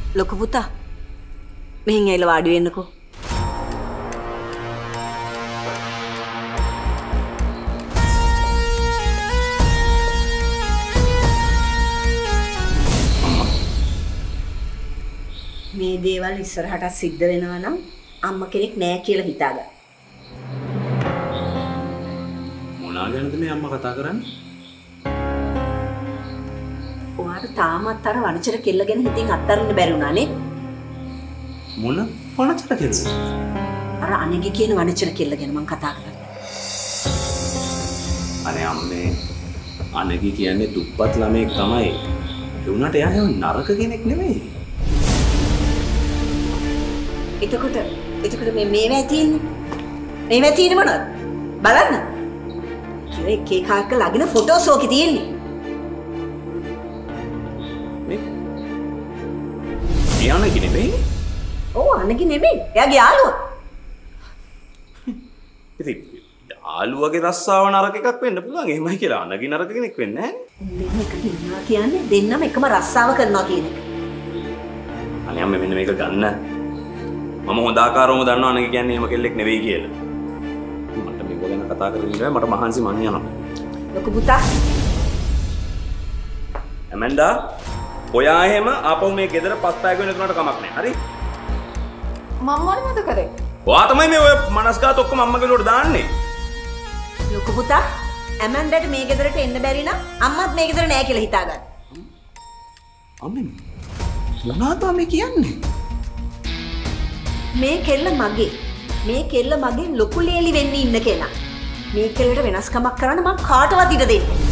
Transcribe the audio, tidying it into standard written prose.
ලොකු පුතා මෙහෙන් ඇවිල්ලා වාඩි වෙන්නකෝ. මේ දේවල් ඉස්සරහට සිද්ධ වෙනවා නම් අම්මා කෙනෙක් නෑ කියලා හිතාගන්න. මොනවා ගැනද මේ අම්මා කතා කරන්නේ? ඔයාට තාමත් අර වනචර කෙල්ල ගැන හිතින් අත්හරින්න බැරි වුණා නේ? මොන වනචර කෙල්ල? අර අනගේ කියන වනචර කෙල්ල ගැන මම කතා කරන්නේ. අනේ අම්මේ අනගේ කියන්නේ දුප්පත් ළමෙක් තමයි. ඒ වුණාට එයා හැම නරක කෙනෙක් නෙමෙයි. එතකොට මේවා තියෙන්නේ. මේවා තියෙන්නේ මොනවද? බලන්න. කියලා එක එකක් ලගින ෆොටෝස් ඕකේ තියෙන්නේ. ඒ අනගේ නෙමෙයි. ඔව් අනගේ නෙමෙයි. එයාගේ යාළුවා. ඉතින් යාළුවගේ රස්සාව නරක එකක් වෙන්න පුළුවන්. එහෙමයි කියලා අනගේ නරක කෙනෙක් වෙන්නේ නැහැ. මේක කියනවා කියන්නේ දෙන්නම එකම රස්සාව කරනවා කියන එක. අනේ අම්මේ මෙන්න මේක ගන්න. මම හොඳ ආකාරවම දන්නවා අනගේ කියන්නේ එහෙම කෙල්ලෙක් නෙවෙයි කියලා. මට මේක ගැන කතා කරගෙන ඉඳලා මට මහන්සි මං යනවා. ලොකු පුතා. ඇමන්ඩා ඔයා එහෙම ආපහු මේ ගෙදර පස්පෑග වෙන තුනට කමක් නැහැ. හරි? මම මොනවද කරේ? ඔයා තමයි මේ ඔය මනස්ගාත ඔක්කොම අම්මගේ ලෝට දාන්නේ. ලොකු පුතා ඇමන්ඩට මේ ගෙදරට එන්න බැරි නම් අම්මත් මේ ගෙදර නෑ කියලා හිතාගන්න. අම්මේ මොනවද මේ කියන්නේ? මේ කෙල්ල මගේ ලොකු ලේලි වෙන්න ඉන්න කෙනා. මේ කෙල්ලට වෙනස්කමක් කරන්න මම කාටවත් ඉඩ දෙන්නේ.